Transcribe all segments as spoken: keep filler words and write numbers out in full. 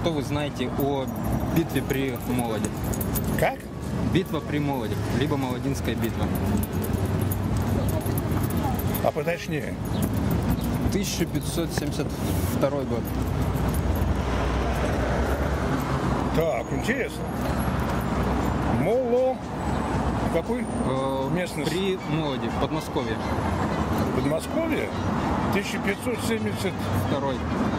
что вы знаете о битве при Молоде? Как? Битва при Молоде, либо Молодинская битва. А поточнее? тысяча пятьсот семьдесят второй год. Так, интересно. Моло... Какой? Э, Местность? При Молоде, в Подмосковье. Подмосковье? тысяча пятьсот семьдесят Второй.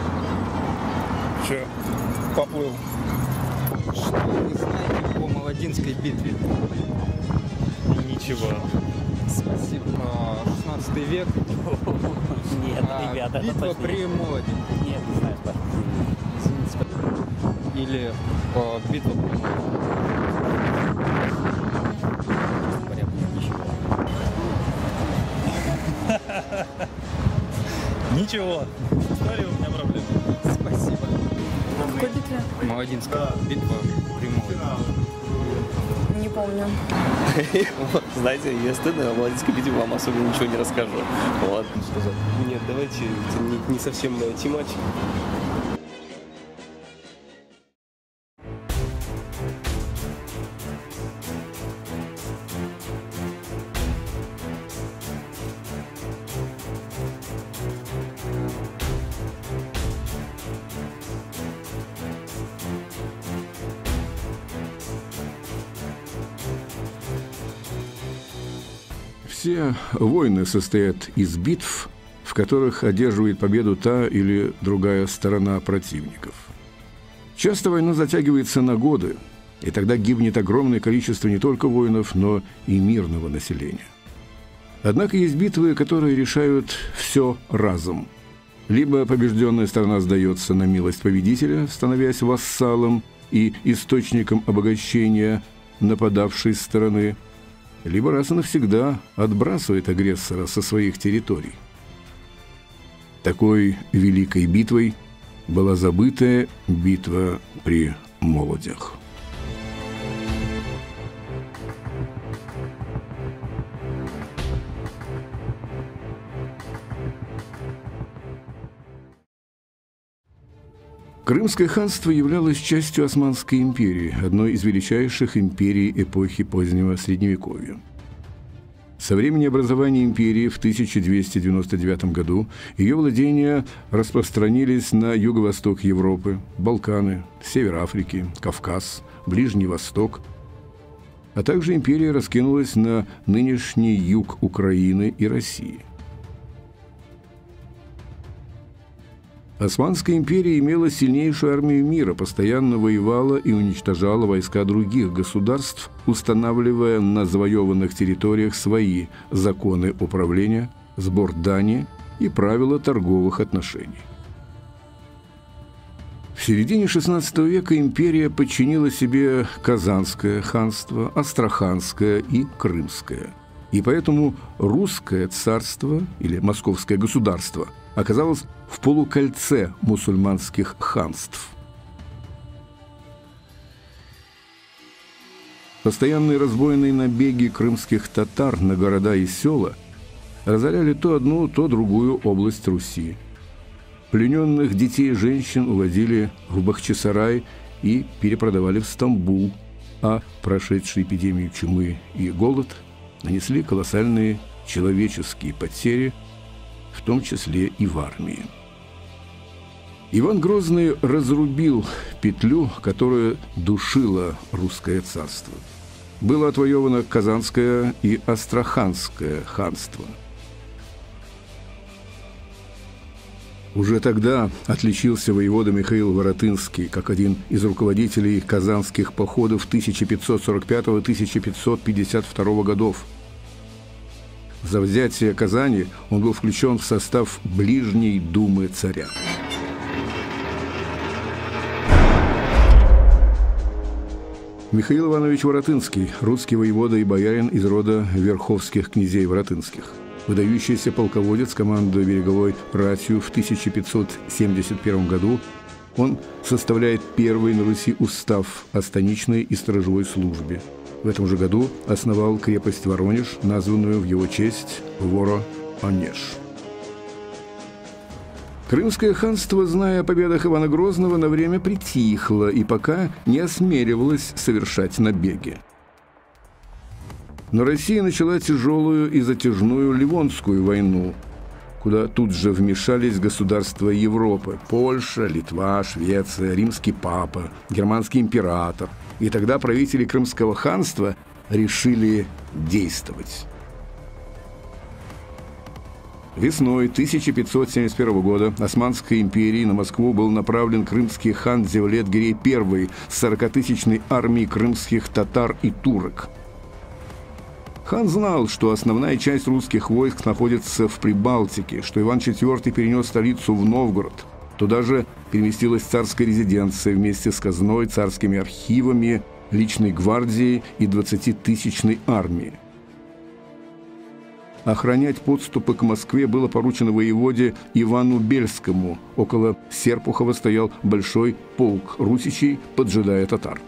Все, поплыл. Что вы знаете о Молодинской битве? Ничего. Спасибо. Э, шестнадцатый век. Нет, А, ребята, битва это при Молоде. Нет, не знаю, Паша. Извините, спасибо. Или э, битва при Молоде. Ничего. История у меня проблема. Спасибо. Какой битве? Молодинская битва при Молоде. Не помню. Знаете, я стыдно, о Молодинской битве вам особо ничего не расскажу. Вот. Нет, давайте, это не, не совсем моя тематика. Все войны состоят из битв, в которых одерживает победу та или другая сторона противников. Часто война затягивается на годы, и тогда гибнет огромное количество не только воинов, но и мирного населения. Однако есть битвы, которые решают все разом. Либо побежденная сторона сдается на милость победителя, становясь вассалом и источником обогащения нападавшей стороны, либо раз и навсегда отбрасывает агрессора со своих территорий. Такой великой битвой была забытая битва при Молодях. Крымское ханство являлось частью Османской империи, одной из величайших империй эпохи позднего Средневековья. Со времени образования империи в тысяча двести девяносто девятом году ее владения распространились на юго-восток Европы, Балканы, север Африки, Кавказ, Ближний Восток, а также империя раскинулась на нынешний юг Украины и России. Османская империя имела сильнейшую армию мира, постоянно воевала и уничтожала войска других государств, устанавливая на завоеванных территориях свои законы управления, сбор дани и правила торговых отношений. В середине шестнадцатого века империя подчинила себе Казанское ханство, Астраханское и Крымское. И поэтому русское царство или московское государство оказалось в полукольце мусульманских ханств. Постоянные разбойные набеги крымских татар на города и села разоряли то одну, то другую область Руси. Плененных детей и женщин увозили в Бахчисарай и перепродавали в Стамбул, а прошедшие эпидемию чумы и голод нанесли колоссальные человеческие потери, в том числе и в армии. Иван Грозный разрубил петлю, которая душила русское царство. Было отвоевано Казанское и Астраханское ханство. Уже тогда отличился воевода Михаил Воротынский как один из руководителей казанских походов тысяча пятьсот сорок пятого — тысяча пятьсот пятьдесят второго годов. За взятие Казани он был включен в состав ближней думы царя. Михаил Иванович Воротынский, русский воевода и боярин из рода верховских князей Воротынских. Выдающийся полководец, командуя береговой ратью в тысяча пятьсот семьдесят первом году, он составляет первый на Руси устав о станичной и сторожевой службе. В этом же году основал крепость Воронеж, названную в его честь Воро-Онеж. Крымское ханство, зная о победах Ивана Грозного, на время притихло и пока не осмеливалось совершать набеги. Но Россия начала тяжелую и затяжную Ливонскую войну, куда тут же вмешались государства Европы – Польша, Литва, Швеция, римский папа, германский император. И тогда правители Крымского ханства решили действовать. Весной тысяча пятьсот семьдесят первого года Османской империи на Москву был направлен крымский хан Девлет-Гирей I с сорокатысячной армией крымских татар и турок. Хан знал, что основная часть русских войск находится в Прибалтике, что Иван четвёртый перенес столицу в Новгород. Туда же переместилась царская резиденция вместе с казной, царскими архивами, личной гвардией и двадцатитысячной армией. Охранять подступы к Москве было поручено воеводе Ивану Бельскому. Около Серпухова стоял большой полк русичей, поджидая татар.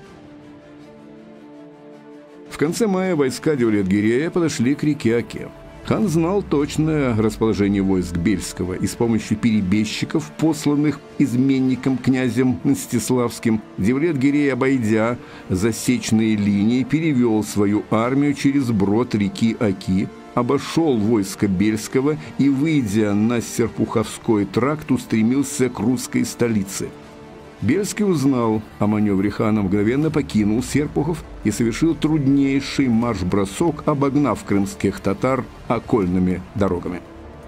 В конце мая войска Девлет-Гирея подошли к реке Оке. Хан знал точное расположение войск Бельского и с помощью перебежчиков, посланных изменником князем Мстиславским, Девлет-Гирей, обойдя засечные линии, перевел свою армию через брод реки Оки, обошел войско Бельского и, выйдя на Серпуховской тракт, устремился к русской столице. Бельский узнал о маневре хана, мгновенно покинул Серпухов и совершил труднейший марш-бросок, обогнав крымских татар окольными дорогами.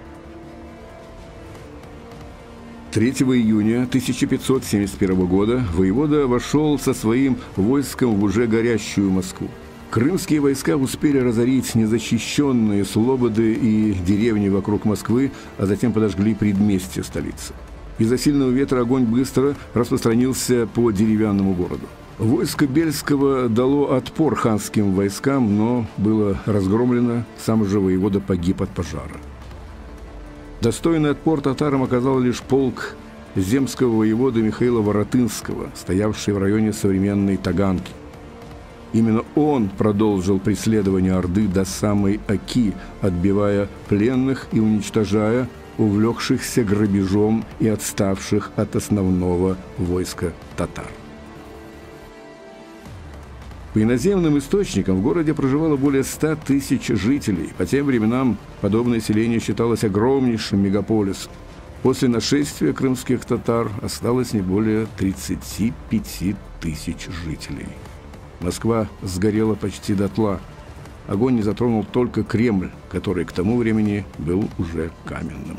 третьего июня тысяча пятьсот семьдесят первого года воевода вошел со своим войском в уже горящую Москву. Крымские войска успели разорить незащищенные слободы и деревни вокруг Москвы, а затем подожгли предместье столицы. Из-за сильного ветра огонь быстро распространился по деревянному городу. Войско Бельского дало отпор ханским войскам, но было разгромлено, сам же воевода погиб от пожара. Достойный отпор татарам оказал лишь полк земского воеводы Михаила Воротынского, стоявший в районе современной Таганки. Именно он продолжил преследование Орды до самой Оки, отбивая пленных и уничтожая увлекшихся грабежом и отставших от основного войска татар. По иноземным источникам в городе проживало более ста тысяч жителей. По тем временам подобное селение считалось огромнейшим мегаполисом. После нашествия крымских татар осталось не более тридцати пяти тысяч жителей. Москва сгорела почти дотла. Огонь не затронул только Кремль, который к тому времени был уже каменным.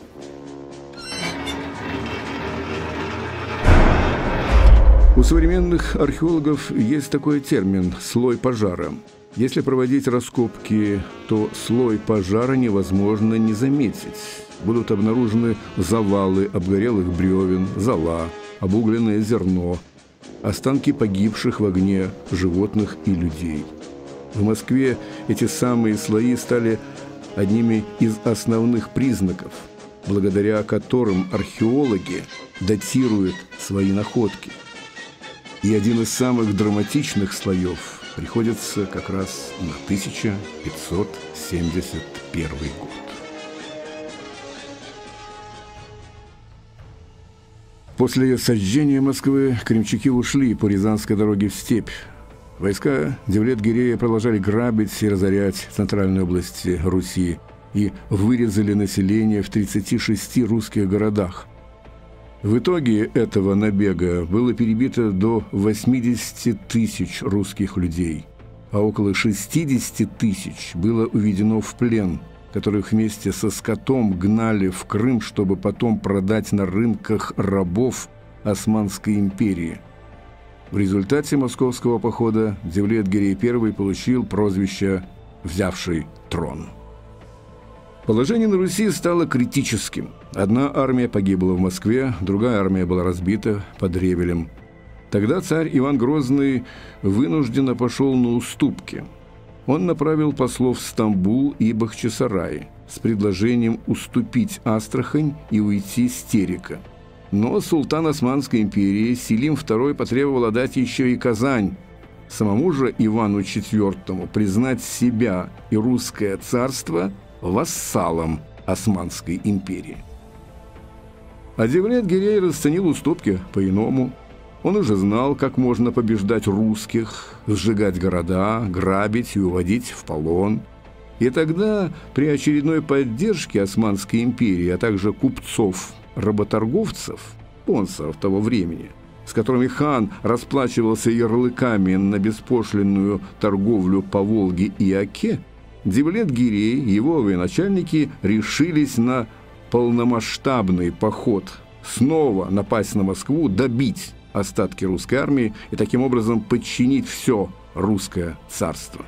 У современных археологов есть такой термин «слой пожара». Если проводить раскопки, то слой пожара невозможно не заметить. Будут обнаружены завалы обгорелых бревен, зола, обугленное зерно, останки погибших в огне животных и людей. В Москве эти самые слои стали одними из основных признаков, благодаря которым археологи датируют свои находки. И один из самых драматичных слоев приходится как раз на тысяча пятьсот семьдесят первый год. После сожжения Москвы крымчаки ушли по Рязанской дороге в степь. Войска Девлет-Гирея продолжали грабить и разорять центральные области Руси и вырезали население в тридцати шести русских городах. В итоге этого набега было перебито до восьмидесяти тысяч русских людей, а около шестидесяти тысяч было уведено в плен, которых вместе со скотом гнали в Крым, чтобы потом продать на рынках рабов Османской империи. В результате московского похода Девлет-Гирей I получил прозвище «взявший трон». Положение на Руси стало критическим. Одна армия погибла в Москве, другая армия была разбита под Ревелем. Тогда царь Иван Грозный вынужденно пошел на уступки. Он направил послов в Стамбул и Бахчисарай с предложением уступить Астрахань и уйти с Терека. Но султан Османской империи Селим второй потребовал отдать еще и Казань. Самому же Ивану четвёртому признать себя и русское царство вассалом Османской империи. А Девлет-Гирей расценил уступки по-иному. Он уже знал, как можно побеждать русских, сжигать города, грабить и уводить в полон. И тогда, при очередной поддержке Османской империи, а также купцов-работорговцев, спонсоров того времени, с которыми хан расплачивался ярлыками на беспошлинную торговлю по Волге и Оке, Девлет-Гирей и его военачальники решились на полномасштабный поход, снова напасть на Москву, добить остатки русской армии и таким образом подчинить все русское царство.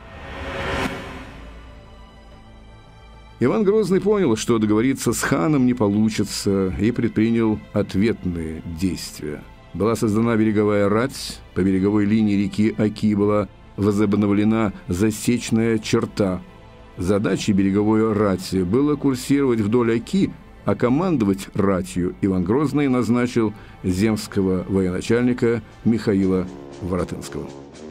Иван Грозный понял, что договориться с ханом не получится, и предпринял ответные действия. Была создана береговая рать, по береговой линии реки Оки была возобновлена засечная черта. Задачей береговой рати было курсировать вдоль Оки, а командовать ратью Иван Грозный назначил земского военачальника Михаила Воротынского.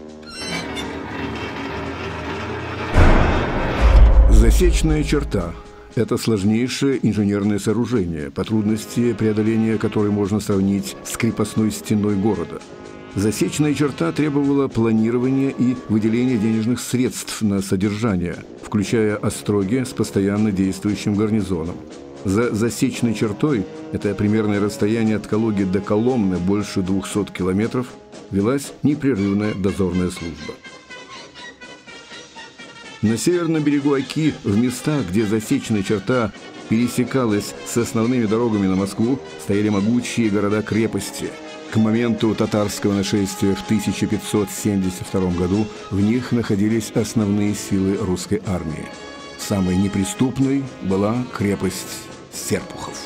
Засечная черта – это сложнейшее инженерное сооружение, по трудности преодоления которой можно сравнить с крепостной стеной города. Засечная черта требовала планирования и выделения денежных средств на содержание, включая остроги с постоянно действующим гарнизоном. За засечной чертой, это примерное расстояние от Калуги до Коломны больше двухсот километров, велась непрерывная дозорная служба. На северном берегу Оки, в местах, где засечная черта пересекалась с основными дорогами на Москву, стояли могучие города-крепости. К моменту татарского нашествия в тысяча пятьсот семьдесят втором году в них находились основные силы русской армии. Самой неприступной была крепость Серпухов.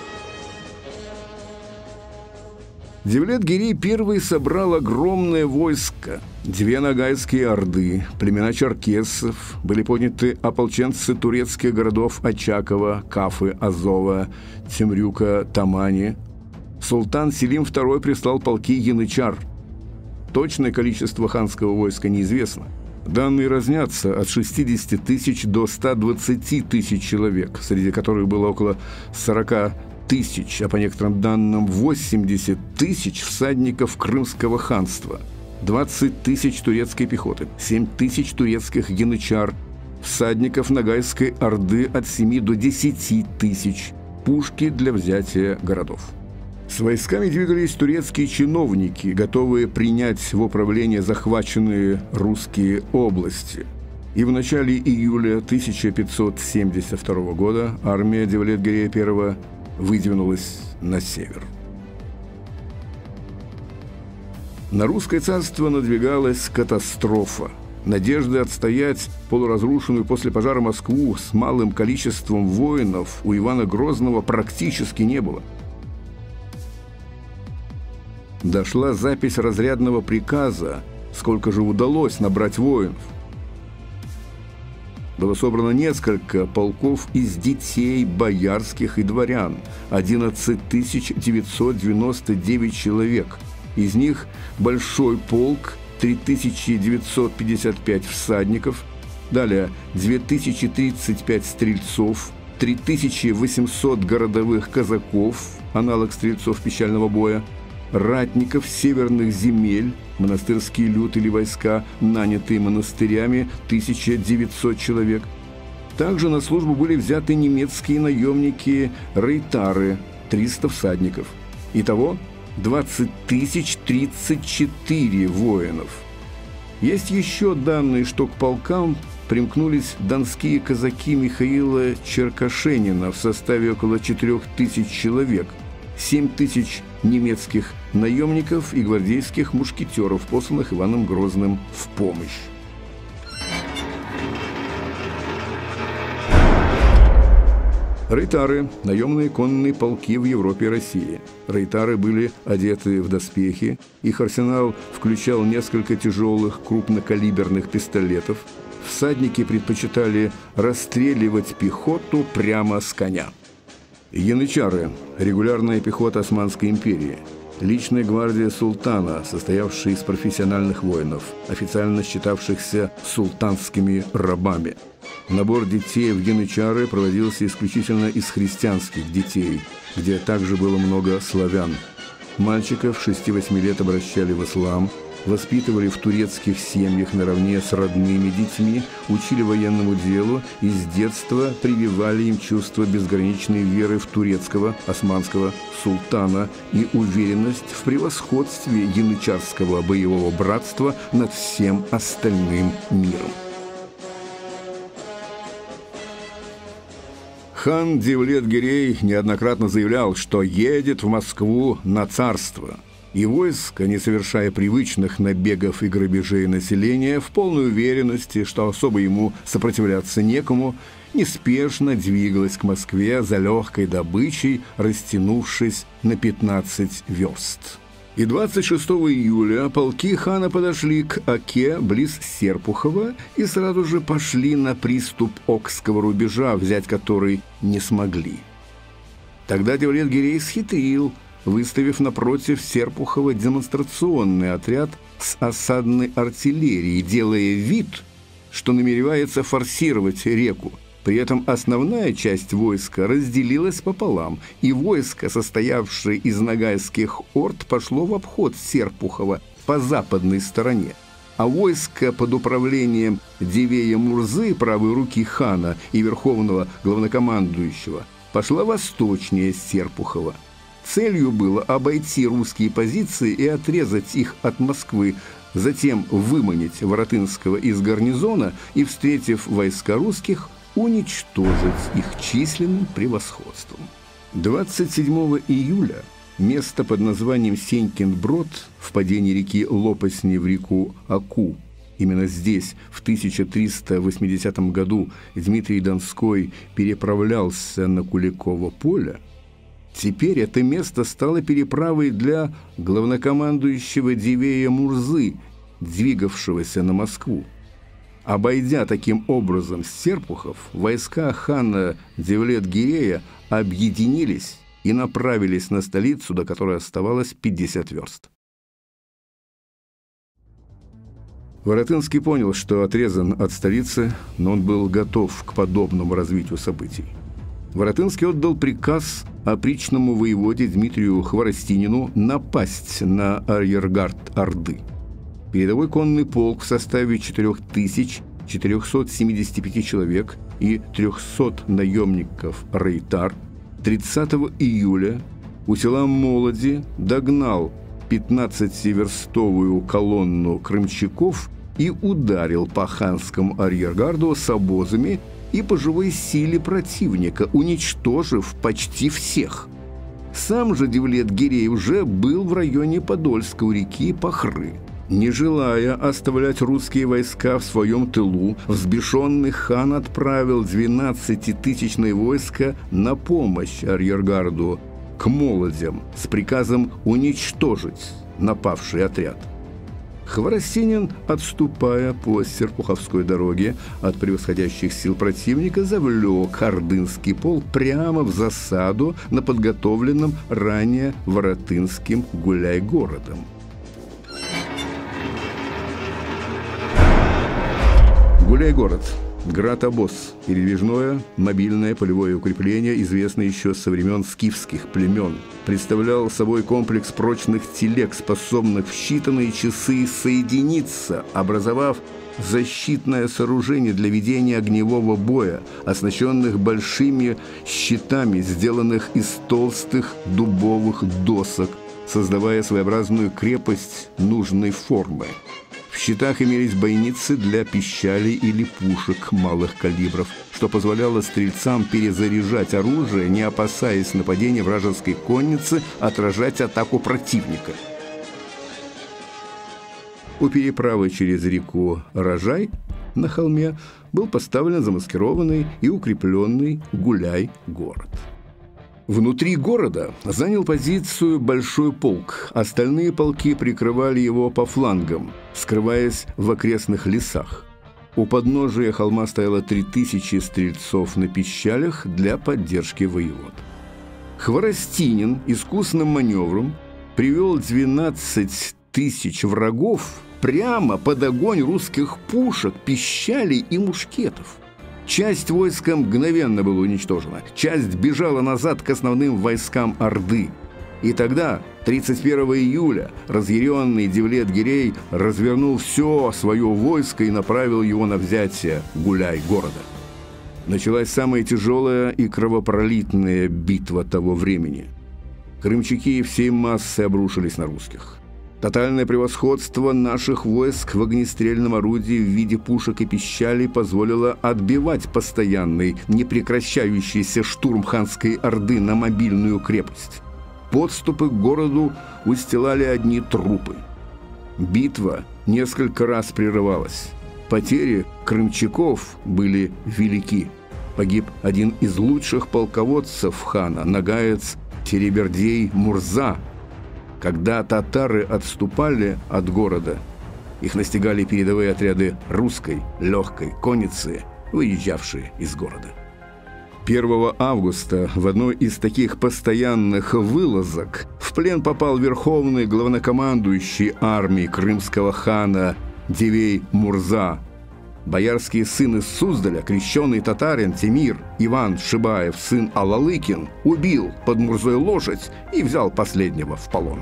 Девлет-Гирей первый собрал огромное войско. Две ногайские орды, племена черкесов, были подняты ополченцы турецких городов Очакова, Кафы, Азова, Темрюка, Тамани. Султан Селим второй прислал полки янычар. Точное количество ханского войска неизвестно. Данные разнятся от шестидесяти тысяч до ста двадцати тысяч человек, среди которых было около сорока тысяч, а по некоторым данным восемьдесят тысяч всадников Крымского ханства, двадцать тысяч турецкой пехоты, семь тысяч турецких янычар, всадников Ногайской орды от семи до десяти тысяч, пушки для взятия городов. С войсками двигались турецкие чиновники, готовые принять в управление захваченные русские области. И в начале июля тысяча пятьсот семьдесят второго года армия Девлет-Гирея I выдвинулась на север. На русское царство надвигалась катастрофа. Надежды отстоять полуразрушенную после пожара Москву с малым количеством воинов у Ивана Грозного практически не было. Дошла запись разрядного приказа, сколько же удалось набрать воинов. Было собрано несколько полков из детей боярских и дворян, одиннадцать тысяч девятьсот девяносто девять человек. Из них большой полк, три тысячи девятьсот пятьдесят пять всадников, далее две тысячи тридцать пять стрельцов, три тысячи восемьсот городовых казаков, аналог стрельцов пищального боя, ратников северных земель, монастырские люд или войска, нанятые монастырями, тысяча девятьсот человек. Также на службу были взяты немецкие наемники рейтары, триста всадников. Итого двадцать тысяч тридцать четыре воинов. Есть еще данные, что к полкам примкнулись донские казаки Михаила Черкашенина в составе около четырёх тысяч человек, семь тысяч немецких наемников и гвардейских мушкетеров, посланных Иваном Грозным в помощь. Рейтары – наемные конные полки в Европе и России. Рейтары были одеты в доспехи, их арсенал включал несколько тяжелых крупнокалиберных пистолетов. Всадники предпочитали расстреливать пехоту прямо с коня. Янычары – регулярная пехота Османской империи, личная гвардия султана, состоявшая из профессиональных воинов, официально считавшихся султанскими рабами. Набор детей в янычары проводился исключительно из христианских детей, где также было много славян. Мальчиков шести-восьми лет обращали в ислам, воспитывали в турецких семьях наравне с родными детьми, учили военному делу и с детства прививали им чувство безграничной веры в турецкого, османского султана и уверенность в превосходстве янычарского боевого братства над всем остальным миром. Хан Девлет-Гирей неоднократно заявлял, что едет в Москву на царство. И войско, не совершая привычных набегов и грабежей населения, в полной уверенности, что особо ему сопротивляться некому, неспешно двигалось к Москве за легкой добычей, растянувшись на пятнадцать верст. И двадцать шестого июля полки хана подошли к Оке близ Серпухова и сразу же пошли на приступ Окского рубежа, взять который не смогли. Тогда Девлет-Гирей схитрил, выставив напротив Серпухова демонстрационный отряд с осадной артиллерией, делая вид, что намеревается форсировать реку. При этом основная часть войска разделилась пополам, и войско, состоявшее из ногайских орд, пошло в обход Серпухова по западной стороне. А войско под управлением Дивея Мурзы, правой руки хана и верховного главнокомандующего, пошло восточнее Серпухова. Целью было обойти русские позиции и отрезать их от Москвы, затем выманить Воротынского из гарнизона и, встретив войска русских, уничтожить их численным превосходством. двадцать седьмого июля место под названием Сенькин Брод, впадение реки Лопасни в реку Оку, именно здесь в тысяча триста восьмидесятом году Дмитрий Донской переправлялся на Куликово поле, теперь это место стало переправой для главнокомандующего Дивея Мурзы, двигавшегося на Москву. Обойдя таким образом Серпухов, войска хана Девлет-Гирея объединились и направились на столицу, до которой оставалось пятьдесят верст. Воротынский понял, что отрезан от столицы, но он был готов к подобному развитию событий. Воротынский отдал приказ опричному воеводе Дмитрию Хворостинину напасть на арьергард Орды. Передовой конный полк в составе четырех тысяч четырехсот семидесяти пяти человек и трехсот наемников рейтар тридцатого июля у села Молоди догнал пятнадцативерстовую колонну крымчаков и ударил по ханскому арьергарду с обозами и по живой силе противника, уничтожив почти всех. Сам же Девлет-Гирей уже был в районе Подольска у реки Пахры. Не желая оставлять русские войска в своем тылу, взбешенный хан отправил двенадцатитысячное войско на помощь арьергарду к Молодям с приказом уничтожить напавший отряд. Хворостинин, отступая по Серпуховской дороге от превосходящих сил противника, завлек ордынский полк прямо в засаду на подготовленном ранее Воротынским Гуляй-городом. Гуляй-город – град-обоз, передвижное, мобильное полевое укрепление, известное еще со времен скифских племен. Представлял собой комплекс прочных телег, способных в считанные часы соединиться, образовав защитное сооружение для ведения огневого боя, оснащенных большими щитами, сделанных из толстых дубовых досок, создавая своеобразную крепость нужной формы. В щитах имелись бойницы для пищалей или пушек малых калибров, что позволяло стрельцам перезаряжать оружие, не опасаясь нападения вражеской конницы, отражать атаку противника. У переправы через реку Рожай на холме был поставлен замаскированный и укрепленный Гуляй-город. Внутри города занял позицию большой полк. Остальные полки прикрывали его по флангам, скрываясь в окрестных лесах. У подножия холма стояло три тысячи стрельцов на пищалях для поддержки воевод. Хворостинин искусным маневром привел двенадцать тысяч врагов прямо под огонь русских пушек, пищалей и мушкетов. Часть войска мгновенно была уничтожена, часть бежала назад к основным войскам Орды. И тогда, тридцать первого июля, разъяренный Девлет-Гирей развернул все свое войско и направил его на взятие Гуляй-города. Началась самая тяжелая и кровопролитная битва того времени. Крымчаки всей массой обрушились на русских. Тотальное превосходство наших войск в огнестрельном орудии в виде пушек и пищалей позволило отбивать постоянный, непрекращающийся штурм ханской Орды на мобильную крепость. Подступы к городу устилали одни трупы. Битва несколько раз прерывалась. Потери крымчаков были велики. Погиб один из лучших полководцев хана, нагаец Теребердей Мурза. Когда татары отступали от города, их настигали передовые отряды русской легкой конницы, выезжавшие из города. первого августа в одной из таких постоянных вылазок в плен попал верховный главнокомандующий армии крымского хана Дивей Мурза. Боярский сын из Суздаля, крещеный татарин Темир Иван Шибаев, сын Алалыкин, убил под Мурзой лошадь и взял последнего в полон.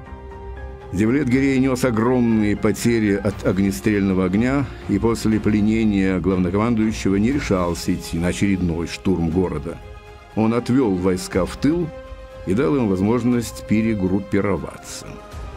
Девлет-Гирей нес огромные потери от огнестрельного огня и после пленения главнокомандующего не решался идти на очередной штурм города. Он отвел войска в тыл и дал им возможность перегруппироваться.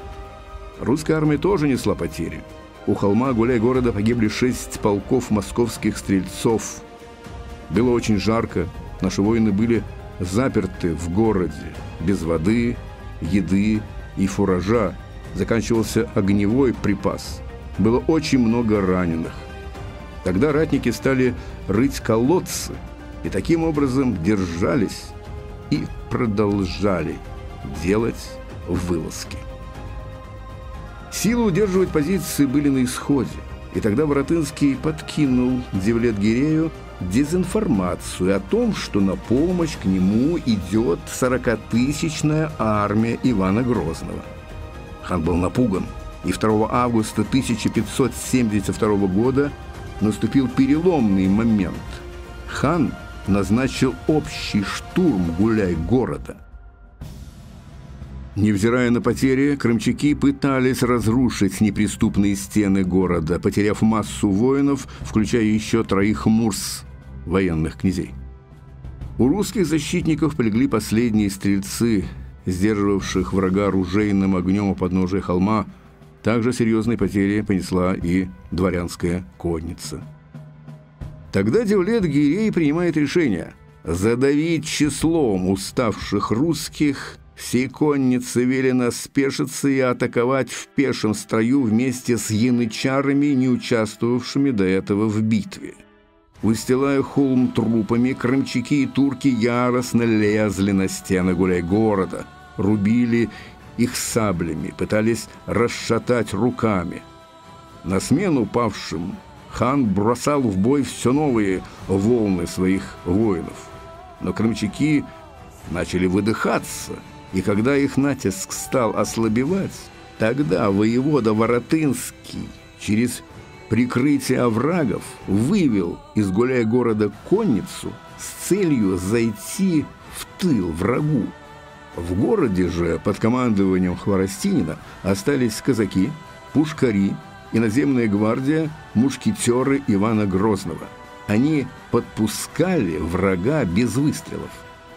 Русская армия тоже несла потери. У холма Гуляй-города погибли шесть полков московских стрельцов. Было очень жарко, наши воины были заперты в городе, без воды, еды и фуража. Заканчивался огневой припас. Было очень много раненых. Тогда ратники стали рыть колодцы и таким образом держались и продолжали делать вылазки. Силы удерживать позиции были на исходе, и тогда Воротынский подкинул Девлет-Гирею дезинформацию о том, что на помощь к нему идет сорокатысячная армия Ивана Грозного. Хан был напуган, и второго августа тысяча пятьсот семьдесят второго года наступил переломный момент. Хан назначил общий штурм Гуляй-города. Невзирая на потери, крымчаки пытались разрушить неприступные стены города, потеряв массу воинов, включая еще троих мурс, военных князей. У русских защитников полегли последние стрельцы, сдерживавших врага оружейным огнем у подножия холма. Также серьезные потери понесла и дворянская конница. Тогда Девлет-Гирей принимает решение задавить числом уставших русских. Всей коннице велено спешиться и атаковать в пешем строю вместе с янычарами, не участвовавшими до этого в битве. Устилая холм трупами, крымчаки и турки яростно лезли на стены Гуляй-города, рубили их саблями, пытались расшатать руками. На смену павшим хан бросал в бой все новые волны своих воинов. Но крымчаки начали выдыхаться, и когда их натиск стал ослабевать, тогда воевода Воротынский через прикрытие оврагов вывел из Гуляй-города конницу с целью зайти в тыл врагу. В городе же под командованием Хворостинина остались казаки, пушкари, иноземная гвардия, мушкетеры Ивана Грозного. Они подпускали врага без выстрелов.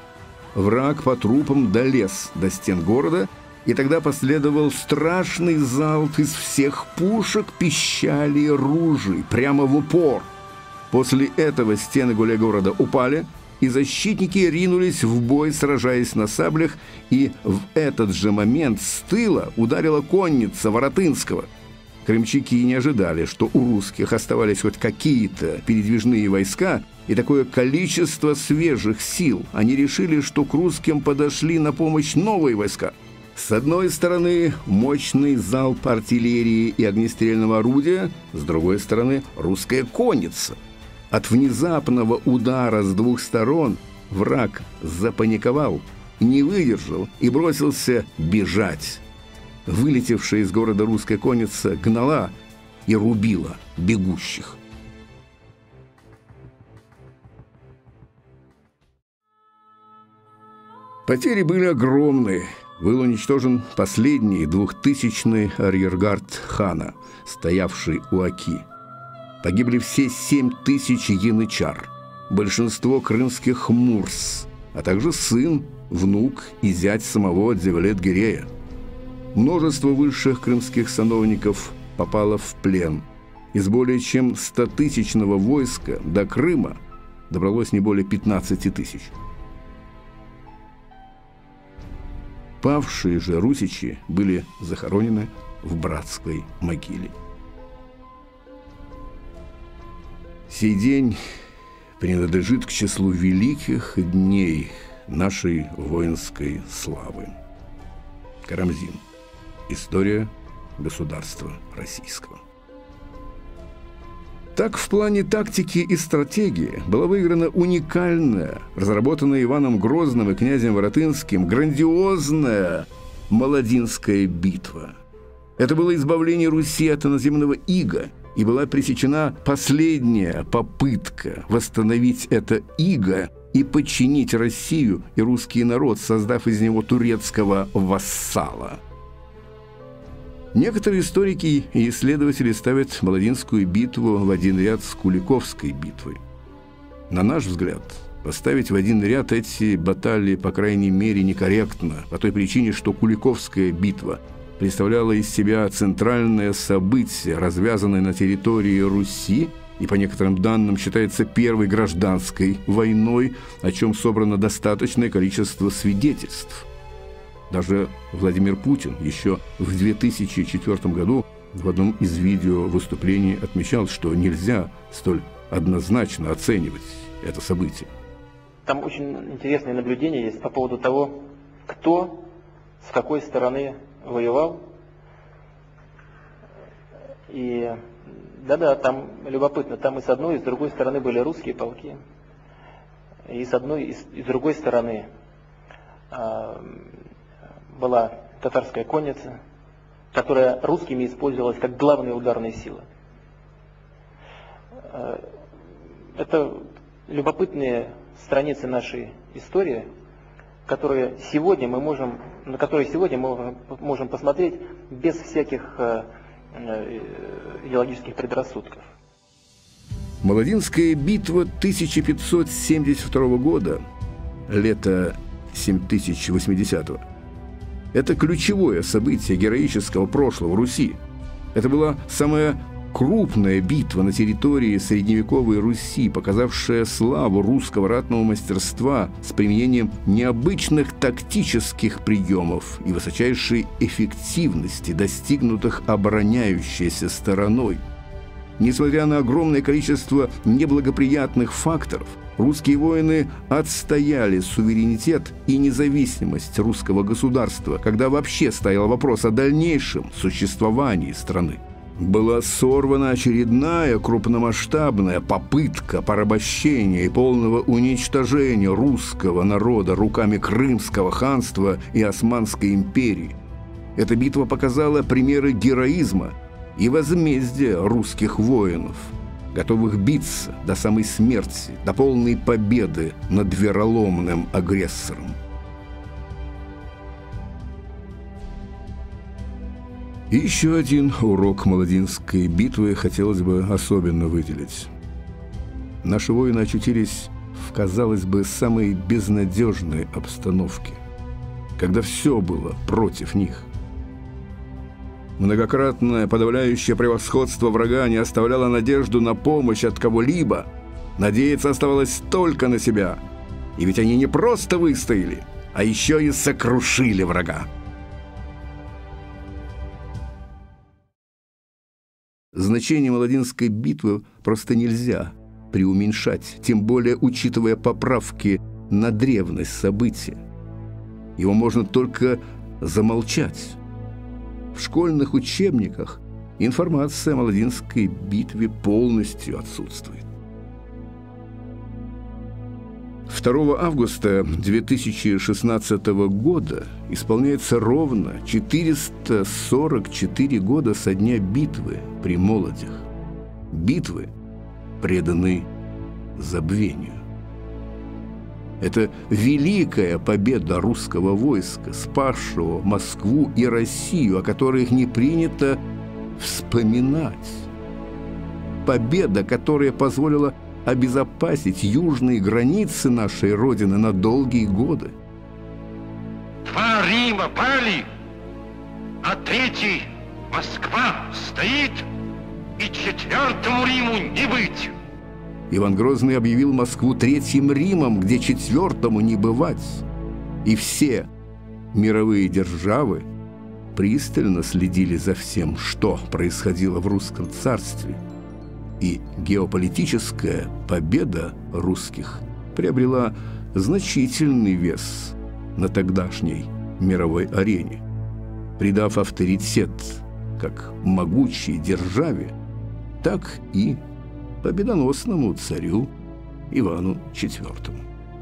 Враг по трупам долез до стен города, и тогда последовал страшный залп из всех пушек, пищалей, ружей, прямо в упор. После этого стены Гуляй-города упали, и защитники ринулись в бой, сражаясь на саблях, и в этот же момент с тыла ударила конница Воротынского. Крымчаки не ожидали, что у русских оставались хоть какие-то передвижные войска и такое количество свежих сил. Они решили, что к русским подошли на помощь новые войска. С одной стороны мощный залп артиллерии и огнестрельного орудия, с другой стороны русская конница. От внезапного удара с двух сторон враг запаниковал, не выдержал и бросился бежать. Вылетевшая из города русская конница гнала и рубила бегущих. Потери были огромные. Был уничтожен последний двухтысячный арьергард хана, стоявший у Оки. Погибли все семь тысяч янычар, большинство крымских мурс, а также сын, внук и зять самого Девлет-Гирея. Множество высших крымских сановников попало в плен. Из более чем стотысячного войска до Крыма добралось не более пятнадцати тысяч. Павшие же русичи были захоронены в братской могиле. Сей день принадлежит к числу великих дней нашей воинской славы. Карамзин. История государства российского. Так, в плане тактики и стратегии была выиграна уникальная, разработанная Иваном Грозным и князем Воротынским, грандиозная Молодинская битва. Это было избавление Руси от иноземного ига, и была пресечена последняя попытка восстановить это иго и подчинить Россию и русский народ, создав из него турецкого вассала. Некоторые историки и исследователи ставят Молодинскую битву в один ряд с Куликовской битвой. На наш взгляд, поставить в один ряд эти баталии, по крайней мере, некорректно, по той причине, что Куликовская битва представляла из себя центральное событие, развязанное на территории Руси, и, по некоторым данным, считается первой гражданской войной, о чем собрано достаточное количество свидетельств. Даже Владимир Путин еще в две тысячи четвёртом году в одном из видеовыступлений отмечал, что нельзя столь однозначно оценивать это событие. Там очень интересные наблюдения есть по поводу того, кто с какой стороны воевал. И да-да, там любопытно, там и с одной, и с другой стороны были русские полки. И с одной, и с, и с другой стороны а, была татарская конница, которая русскими использовалась как главная ударная сила. Это любопытные страницы нашей истории, которые сегодня мы можем, на которые сегодня мы можем посмотреть без всяких идеологических предрассудков. Молодинская битва тысяча пятьсот семьдесят второго года, лето семь тысяч восьмидесятого, это ключевое событие героического прошлого Руси. Это была самая крупная битва на территории средневековой Руси, показавшая славу русского ратного мастерства с применением необычных тактических приемов и высочайшей эффективности, достигнутых обороняющейся стороной. Несмотря на огромное количество неблагоприятных факторов, русские воины отстояли суверенитет и независимость русского государства, когда вообще стоял вопрос о дальнейшем существовании страны. Была сорвана очередная крупномасштабная попытка порабощения и полного уничтожения русского народа руками Крымского ханства и Османской империи. Эта битва показала примеры героизма и возмездия русских воинов, готовых биться до самой смерти, до полной победы над вероломным агрессором. И еще один урок Молодинской битвы хотелось бы особенно выделить. Наши воины очутились в, казалось бы, самой безнадежной обстановке, когда все было против них. Многократное подавляющее превосходство врага не оставляло надежду на помощь от кого-либо. Надеяться оставалось только на себя. И ведь они не просто выстояли, а еще и сокрушили врага. Значение Молодинской битвы просто нельзя преуменьшать, тем более учитывая поправки на древность события. Его можно только замолчать. В школьных учебниках информация о Молодинской битве полностью отсутствует. второго августа две тысячи шестнадцатого года исполняется ровно четыреста сорок четыре года со дня битвы при Молодях. Битвы преданы забвению. Это великая победа русского войска, спасшего Москву и Россию, о которых не принято вспоминать. Победа, которая позволила обезопасить южные границы нашей Родины на долгие годы. Два Рима пали, а третий, Москва, стоит, и четвертому Риму не быть. Иван Грозный объявил Москву Третьим Римом, где четвертому не бывать. И все мировые державы пристально следили за всем, что происходило в русском царстве. И геополитическая победа русских приобрела значительный вес на тогдашней мировой арене, придав авторитет как могучей державе, так и победоносному царю Ивану четвёртому.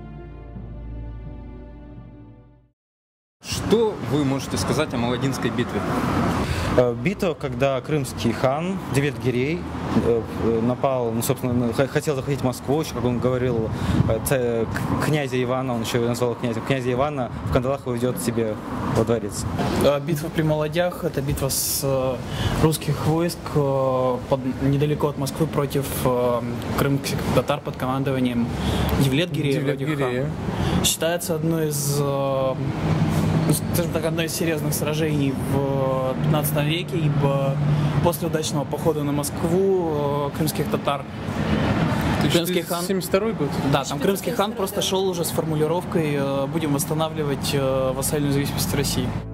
Что вы можете сказать о Молодинской битве? Битва, когда крымский хан Девлет-Гирей напал, ну, собственно, хотел захватить Москву, еще, как он говорил, князя Ивана, он еще назвал князем, князя Ивана в кандалах уведет себе во дворец. Битва при Молодях – это битва с русских войск под, недалеко от Москвы против крымских татар под командованием Девлет-Гирея. Девлет-Гирея. Считается одной из, скажем так, одной из серьезных сражений в пятнадцатом веке, ибо после удачного похода на Москву крымских татар Крымский хан... семьдесят второй год? Да, там крымский хан просто шел уже с формулировкой «будем восстанавливать вассальную зависимость России».